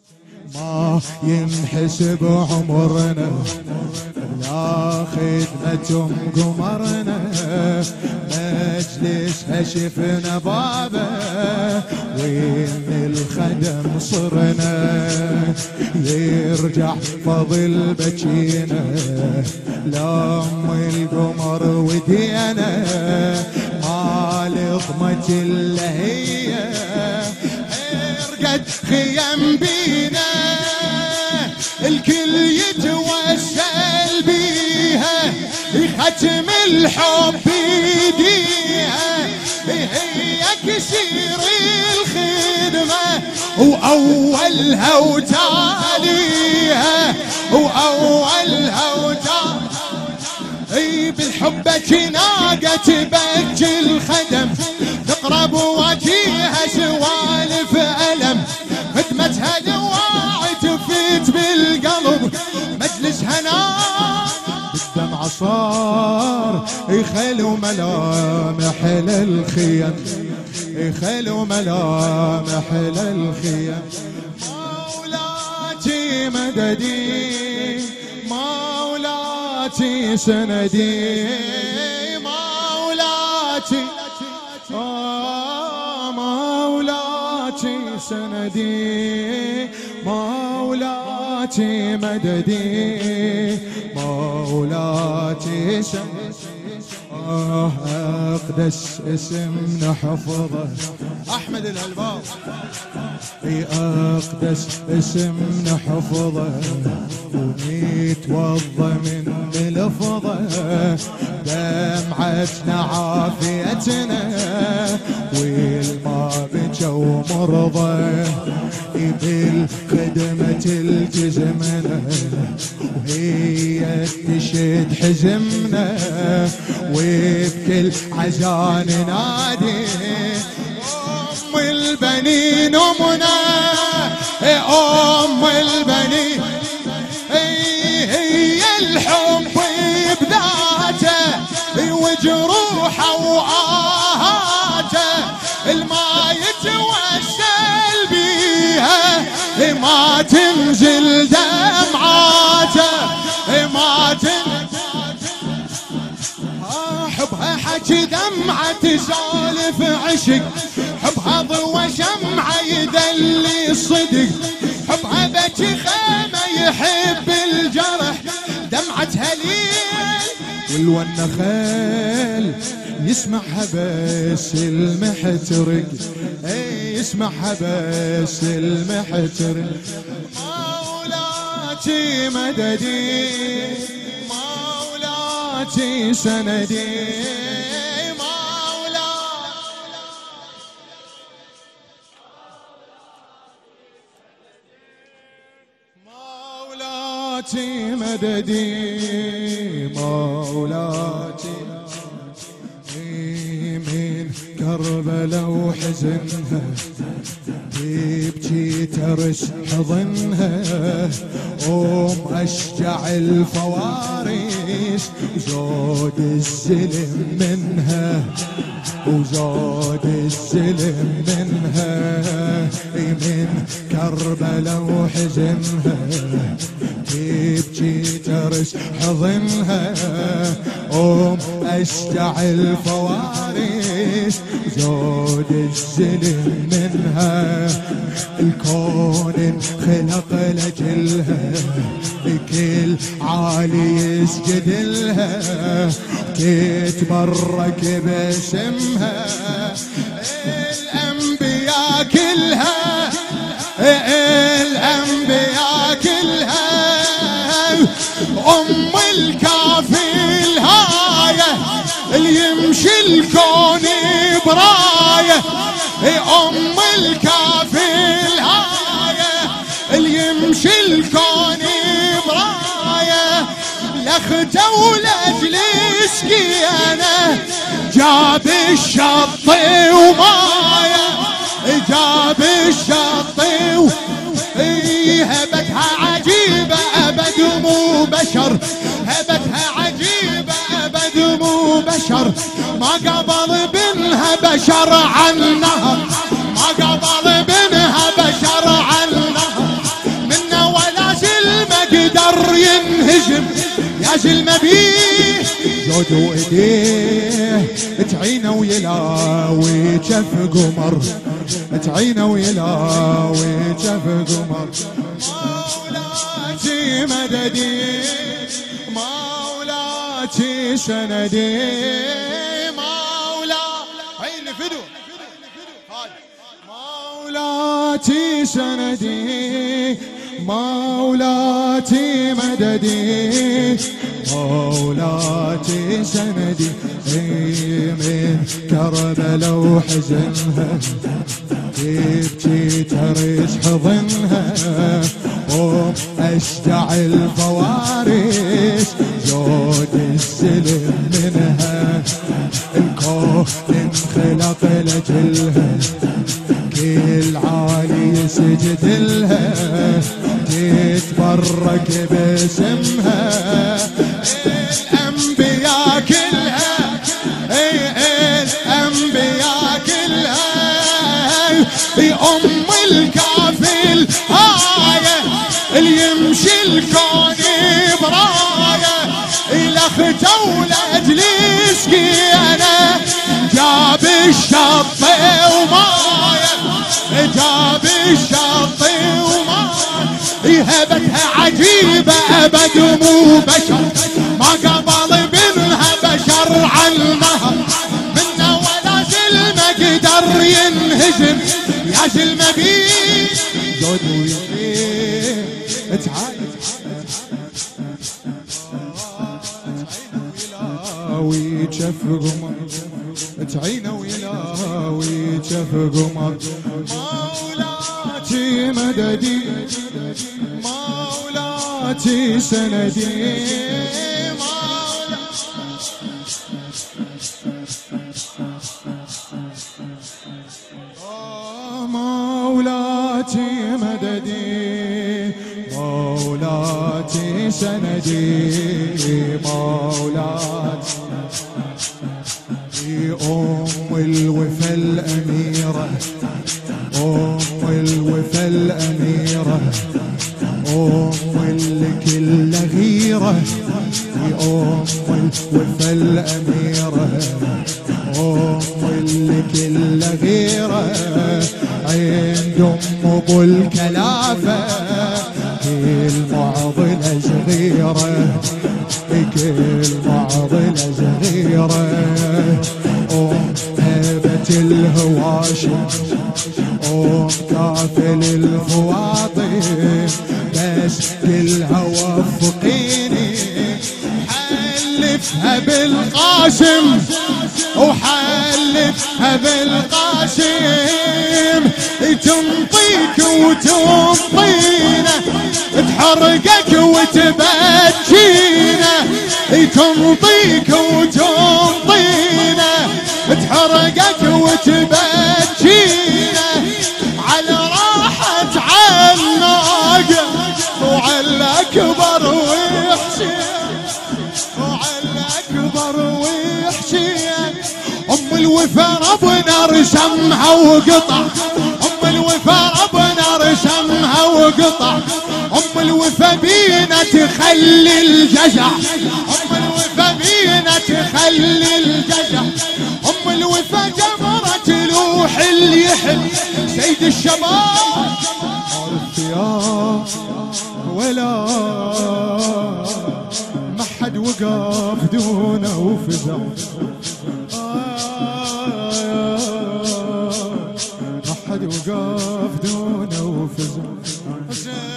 ما ينحسب عمرنا لا خدمة قمرنا، مجلسها شفنا بابه وين الخدم صرنا، يرجع فضل بجينا لأم القمر ودينا، ما لضمة إلا هي ارقد خيم بينا، الكل يتوسل بيها ختم الحب بيديها، هي كسير الخدمة وأولها وتاليها، وأولها وتاليها بالحبة ناقة تبج الخدم، تقرب وجيها سوالف ألم، خدمتها دواعي تفيت بالقلب، مجلسها نار بالدمع صار، يخلوا ملامح للخيم، يخلوا ملامح للخيم. مولاتي مددي مولاتي سندي، مولاتي مولاتي سندي، مولاتي مددي مولاتي سندي. أقدس اسم نحفظه أحمد الهلباو، أقدس اسم نحفظه ونتوضى من لفظه، دمعتنا عافيتنا والما بجا ومرضى، بالخدمة التزمنا وهي تشد حزمنا، وبكل عزان نادي أم البنين أمنا، أم البنين هي الحب بذاته وجروحه وآهاته، الما يتوسل بيها ما تنزل دمعاته، ما تنزل حبها حكي دمعة تسالف عشق، حبها ضوى شمعة يدلي الصدق، حبها بكي خيمة يحب الجرح، دمعتها ليل والونخيل يسمعها بس المحترق، يسمعها بس المحترق. مولاتي مددي مولاتي سندي، مولاتي مددي مولاتي، من كربلاء وحزنها تبكي ترش حضنها، أشجع الفوارس وزود الزلم منها، وزود الزلم منها، من كربلاء وحزنها تبكي ترش حضنها، أشجع الفوارس زود الزلم منها، الكون انخلق لجلها بكل عالي يسجد لها، تتبرك باسمها الأنبياء كلها، الأنبياء كلها، أم الكافي الهاية اللي يمشي الكون براية، أم الكافي الهاية اللي يمشي الكون براية، لأخته ولأجل سكينة جاب الشط وماية، جاب الشط هبتها عجيبة أبد مو بشر، هبتها عجيبة أبد مو بشر، ما قبل بنها بشر عن نهر، ما قبل بنها بشر عن نهر، زود وايديه تعينه ويلاوي جف قمر، تعينه ويلاوي جف قمر. مولاتي مددي مولاتي سندي مولا عين فدو مولاتي سندي مولاتي مددي مولاتي سندي من كربلاء وحزنها تبكي ترش حضنها واشجع الفوارس زود السلم منها الكون انخلق لجلها كل عالي يسجد لها تتبرك باسمها الانبياء كلها الانبياء كلها بأم الكافل هاية اللي يمشي الكون براية الاخته ولأجل سكينة جاب الشط ومايه جاب الشط ومايه هبتها عجيبة أبد مو بشر ما قبل منها بشر عن مهر منا ولا زلمة قدر ينهزم يا زلمة بيه زود ويطير تعال ويجف قمر تعينه ويلاوي جف قمر مولاتي مددي مولاتي سندي مولاتي مددي مولاتي سندي مولاتي أم الوفا الأميرة أم الوفا الأميرة أم الكل غيرة أم الوفا الأميرة أم الكل غيرة عند أم أبو الكلافة المعضلة صغيرة كل معضلة صغيرة أم هبة الهواشم أم كافل الفواطم بس كلها وفقيني حلفها بالقاسم وحلفها بالقاسم تنطيك وتنطينا تحرقك وتبجينا تنطيك وتنطينا تحرقك وتبجينا على راحة عمك وعلى الأكبر وحشين وعلى الأكبر وحشين أم الوفا ربنا رسمها وقطع أم الوفا ربنا رسمها وقطع أم الوفا بينا تخلي الجزع أم الوفا بينا تخلي الجزع أم الوفا جمرة لوح اللي يحب سيد الشباب عرفت يا ولا ما حد وقف دونه وفزع ما حد وقف دونه وفزع